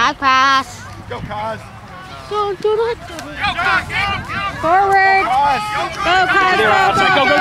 Back pass. Go, Kaz. Don't do it. Go, Kaz, go. Forward. Kaz. Go, Kaz. Go, go,